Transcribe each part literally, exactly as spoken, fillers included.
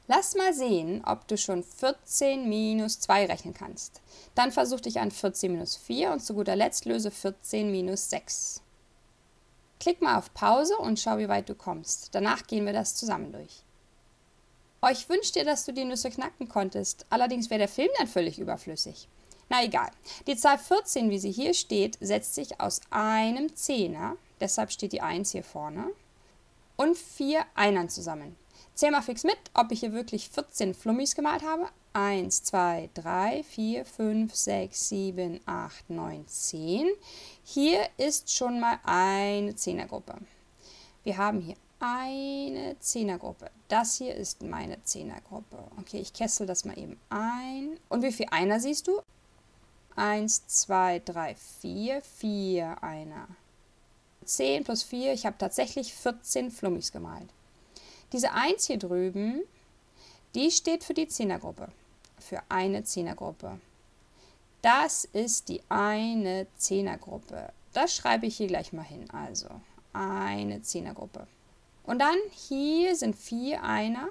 Lass mal sehen, ob du schon vierzehn minus zwei rechnen kannst. Dann versuch dich an vierzehn minus vier und zu guter Letzt löse vierzehn minus sechs. Klick mal auf Pause und schau, wie weit du kommst. Danach gehen wir das zusammen durch. Oh, ich wünsche dir, dass du die Nüsse knacken konntest. Allerdings wäre der Film dann völlig überflüssig. Na egal. Die Zahl vierzehn, wie sie hier steht, setzt sich aus einem Zehner, deshalb steht die eins hier vorne, und vier Einern zusammen. Zähl mal fix mit, ob ich hier wirklich vierzehn Flummis gemalt habe. eins, zwei, drei, vier, fünf, sechs, sieben, acht, neun, zehn. Hier ist schon mal eine Zehnergruppe. Wir haben hier eine Zehnergruppe. Das hier ist meine Zehnergruppe. Okay, ich kessel das mal eben ein. Und wie viele Einer siehst du? eins, zwei, drei, vier. vier Einer. zehn plus vier, ich habe tatsächlich vierzehn Flummis gemalt. Diese eins hier drüben, die steht für die Zehnergruppe, für eine Zehnergruppe. Das ist die eine Zehnergruppe. Das schreibe ich hier gleich mal hin, also eine Zehnergruppe. Und dann hier sind vier Einer,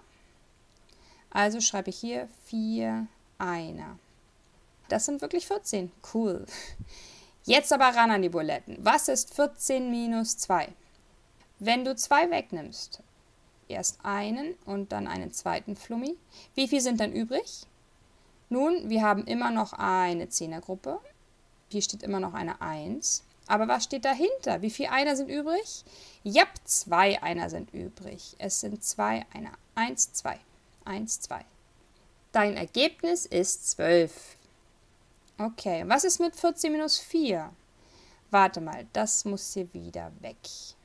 also schreibe ich hier vier Einer. Das sind wirklich vierzehn, cool. Jetzt aber ran an die Buletten. Was ist vierzehn minus zwei? Wenn du zwei wegnimmst, erst einen und dann einen zweiten Flummi. Wie viel sind dann übrig? Nun, wir haben immer noch eine Zehnergruppe. Hier steht immer noch eine eins. Aber was steht dahinter? Wie viele Einer sind übrig? Ja, zwei Einer sind übrig. Es sind zwei Einer. eins, zwei. eins, zwei. Dein Ergebnis ist zwölf. Okay, was ist mit vierzehn minus vier? Warte mal, das muss hier wieder weg.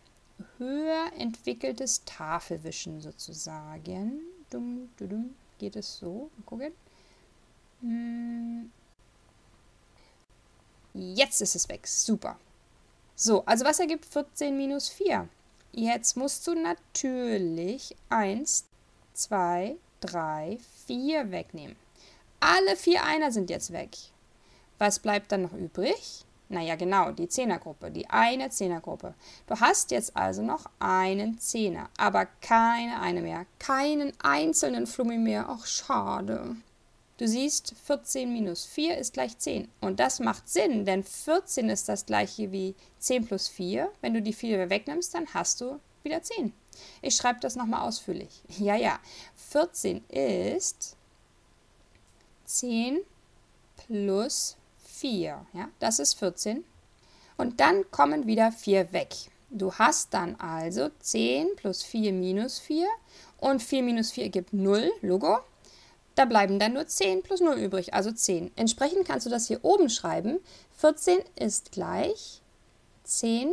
Höher entwickeltes Tafelwischen sozusagen. Dum, dum, dum. Geht es so? Mal gucken. Hm. Jetzt ist es weg. Super. So, also was ergibt vierzehn minus vier? Jetzt musst du natürlich eins, zwei, drei, vier wegnehmen. Alle vier Einer sind jetzt weg. Was bleibt dann noch übrig? Naja, genau, die Zehnergruppe, die eine Zehnergruppe. Du hast jetzt also noch einen Zehner, aber keine eine mehr, keinen einzelnen Flummi mehr. Ach, schade. Du siehst, vierzehn minus vier ist gleich zehn. Und das macht Sinn, denn vierzehn ist das gleiche wie zehn plus vier. Wenn du die vier wegnimmst, dann hast du wieder zehn. Ich schreibe das nochmal ausführlich. Ja, ja, vierzehn ist zehn plus vier. Ja, das ist vierzehn. Und dann kommen wieder vier weg. Du hast dann also zehn plus vier minus vier. Und vier minus vier ergibt null, Logo. Da bleiben dann nur zehn plus null übrig, also zehn. Entsprechend kannst du das hier oben schreiben. vierzehn ist gleich zehn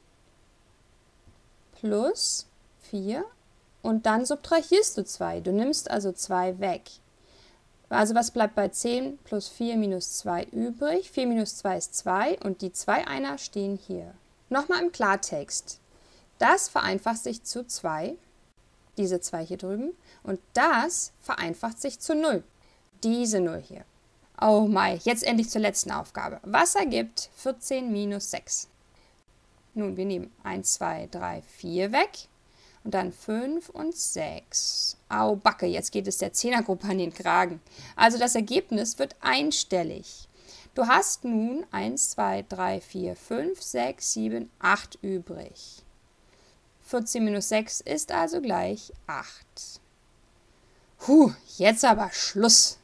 plus vier. Und dann subtrahierst du zwei. Du nimmst also zwei weg. Also was bleibt bei zehn plus vier minus zwei übrig? vier minus zwei ist zwei und die zwei Einer stehen hier. Nochmal im Klartext. Das vereinfacht sich zu zwei, diese zwei hier drüben, und das vereinfacht sich zu null, diese null hier. Oh mei, jetzt endlich zur letzten Aufgabe. Was ergibt vierzehn minus sechs? Nun, wir nehmen eins, zwei, drei, vier weg. Und dann fünf und sechs. Au, Backe, jetzt geht es der Zehnergruppe an den Kragen. Also das Ergebnis wird einstellig. Du hast nun eins, zwei, drei, vier, fünf, sechs, sieben, acht übrig. vierzehn minus sechs ist also gleich acht. Huh, jetzt aber Schluss.